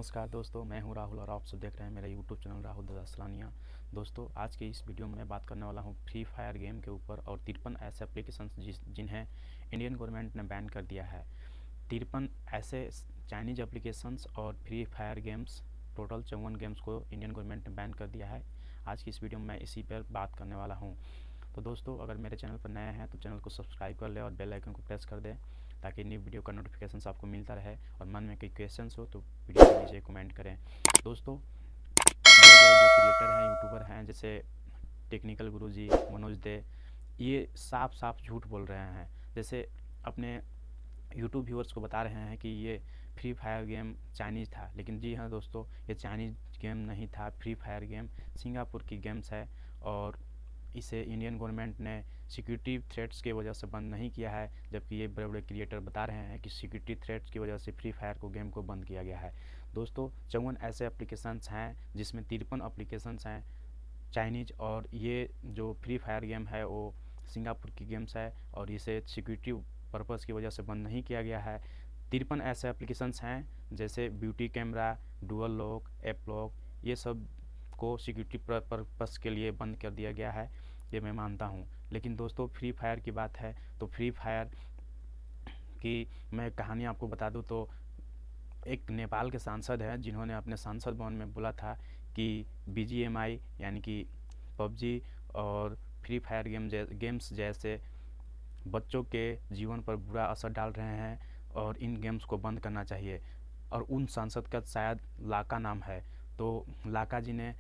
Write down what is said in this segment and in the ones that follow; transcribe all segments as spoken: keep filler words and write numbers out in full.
नमस्कार दोस्तों, मैं हूं राहुल और आप सब देख रहे हैं मेरा यूट्यूब चैनल राहुल दादा सलानिया। दोस्तों, आज के इस वीडियो में मैं बात करने वाला हूं फ्री फायर गेम के ऊपर और तिरपन ऐसे एप्लीकेशंस जिस जिन्हें इंडियन गवर्नमेंट ने बैन कर दिया है। तिरपन ऐसे चाइनीज एप्लीकेशंस और फ्री फायर गेम्स, टोटल चौवन गेम्स को इंडियन गवर्नमेंट ने बैन कर दिया है। आज की इस वीडियो में मैं इसी पर बात करने वाला हूँ। तो दोस्तों, अगर मेरे चैनल पर नए हैं तो चैनल को सब्सक्राइब कर ले और बेल आइकन को प्रेस कर दें ताकि न्यू वीडियो का नोटिफिकेशन आपको मिलता रहे। और मन में कोई क्वेश्चंस हो तो वीडियो के नीचे कमेंट करें। दोस्तों, बड़े बड़े जो क्रिएटर हैं, यूट्यूबर हैं, जैसे टेक्निकल गुरुजी, मनोज दे, ये साफ साफ झूठ बोल रहे हैं। जैसे अपने यूट्यूब व्यूअर्स को बता रहे हैं कि ये फ्री फायर गेम चाइनीज़ था, लेकिन जी हाँ दोस्तों, ये चाइनीज़ गेम नहीं था। फ्री फायर गेम सिंगापुर की गेम्स है और इसे इंडियन गवर्नमेंट ने सिक्योरिटी थ्रेट्स की वजह से बंद नहीं किया है, जबकि ये बड़े बड़े क्रिएटर बता रहे हैं कि सिक्योरिटी थ्रेट्स की वजह से फ्री फायर को गेम को बंद किया गया है। दोस्तों, चौवन ऐसे एप्लीकेशंस हैं जिसमें तिरपन एप्लीकेशंस हैं चाइनीज, और ये जो फ्री फायर गेम है वो सिंगापुर की गेम्स है और इसे सिक्योरिटी पर्पज़ की वजह से बंद नहीं किया गया है। तिरपन ऐसे एप्लीकेशंस हैं जैसे beauty camera, dual lock, app lock, ये सब को सिक्योरिटी पर्पज़ के लिए बंद कर दिया गया है, ये मैं मानता हूँ। लेकिन दोस्तों, फ्री फायर की बात है तो फ्री फायर की मैं कहानी आपको बता दूँ तो एक नेपाल के सांसद हैं जिन्होंने अपने सांसद भवन में बोला था कि बी जी एम आई यानी कि पबजी और फ्री फायर गेम जै, गेम्स जैसे बच्चों के जीवन पर बुरा असर डाल रहे हैं और इन गेम्स को बंद करना चाहिए। और उन सांसद का शायद लाका नाम है। तो लाका जी ने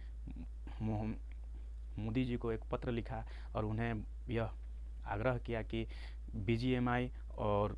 मोदी जी को एक पत्र लिखा और उन्हें यह आग्रह किया कि बी जी एम आई और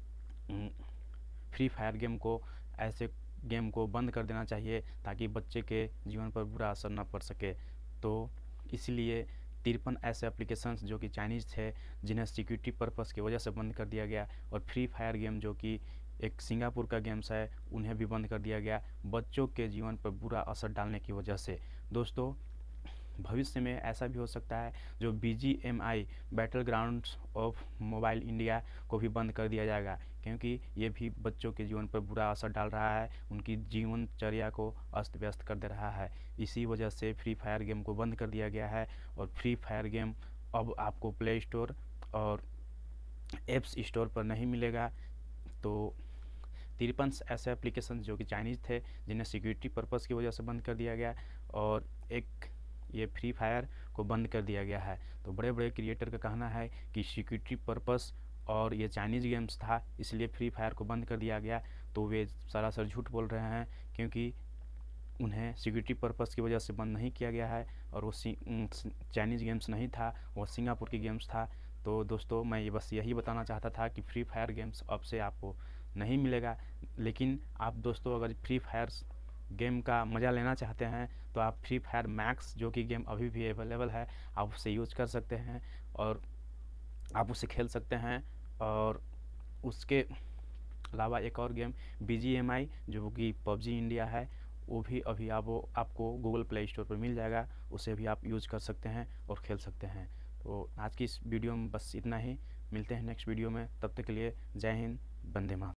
फ्री फायर गेम को, ऐसे गेम को बंद कर देना चाहिए ताकि बच्चे के जीवन पर बुरा असर न पड़ सके। तो इसलिए तिरपन ऐसे एप्लीकेशंस जो कि चाइनीज़ थे जिन्हें सिक्योरिटी पर्पज़ की वजह से बंद कर दिया गया, और फ्री फायर गेम जो कि एक सिंगापुर का गेम्स है उन्हें भी बंद कर दिया गया बच्चों के जीवन पर बुरा असर डालने की वजह से। दोस्तों, भविष्य में ऐसा भी हो सकता है जो B G M I Battlegrounds of Mobile India को भी बंद कर दिया जाएगा, क्योंकि ये भी बच्चों के जीवन पर बुरा असर डाल रहा है, उनकी जीवनचर्या को अस्त व्यस्त कर दे रहा है। इसी वजह से फ्री फायर गेम को बंद कर दिया गया है और फ्री फायर गेम अब आपको प्ले स्टोर और एप्स स्टोर पर नहीं मिलेगा। तो तिरपन ऐसे एप्लीकेशन जो कि चाइनीज़ थे जिन्हें सिक्योरिटी पर्पज़ की वजह से बंद कर दिया गया, और एक ये फ्री फायर को बंद कर दिया गया है। तो बड़े बड़े क्रिएटर का कहना है कि सिक्योरिटी पर्पज़ और ये चाइनीज़ गेम्स था इसलिए फ्री फायर को बंद कर दिया गया। तो वे सरासर झूठ बोल रहे हैं, क्योंकि उन्हें सिक्योरिटी पर्पज़ की वजह से बंद नहीं किया गया है और वो चाइनीज़ गेम्स नहीं था, वो सिंगापुर की गेम्स था। तो दोस्तों, मैं ये बस यही बताना चाहता था कि फ्री फायर गेम्स अब से आपको नहीं मिलेगा। लेकिन आप दोस्तों अगर फ्री फायर गेम का मज़ा लेना चाहते हैं तो आप फ्री फायर मैक्स जो कि गेम अभी भी अवेलेबल है, आप उसे यूज़ कर सकते हैं और आप उसे खेल सकते हैं। और उसके अलावा एक और game B G M I जो कि पबजी इंडिया है, वो भी अभी आप वो आपको गूगल प्ले स्टोर पर मिल जाएगा, उसे भी आप यूज़ कर सकते हैं और खेल सकते हैं। तो आज की इस वीडियो में बस इतना ही। मिलते हैं नेक्स्ट वीडियो में, तब तक के लिए जय हिंद, वंदे मातरम।